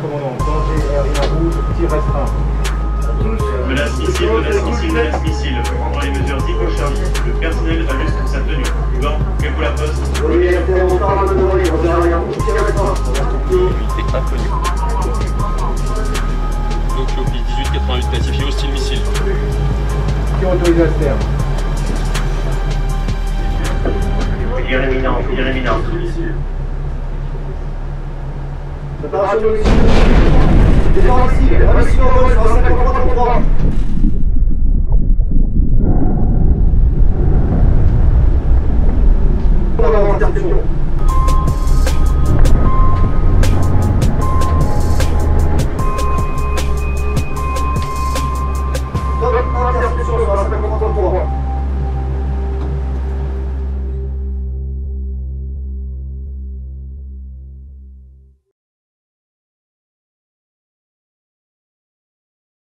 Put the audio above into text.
commandant. Danger aérien rouge, tir restreint. Menace missile, menace missile, menace missile. Prendre les mesures dites au service. Le personnel ajuste sa tenue. Gants, cagoule la poste. Oui, intervention à la manœuvre, danger aérien rouge, tir restreint. Unité inconnue. Tokyo Piste 1888 classifié hostile missile. Tir autorisé à se terre. Tir imminent, tir imminent. Préparation de mission. Départ ici, la mission en vol sur 5333. Interception.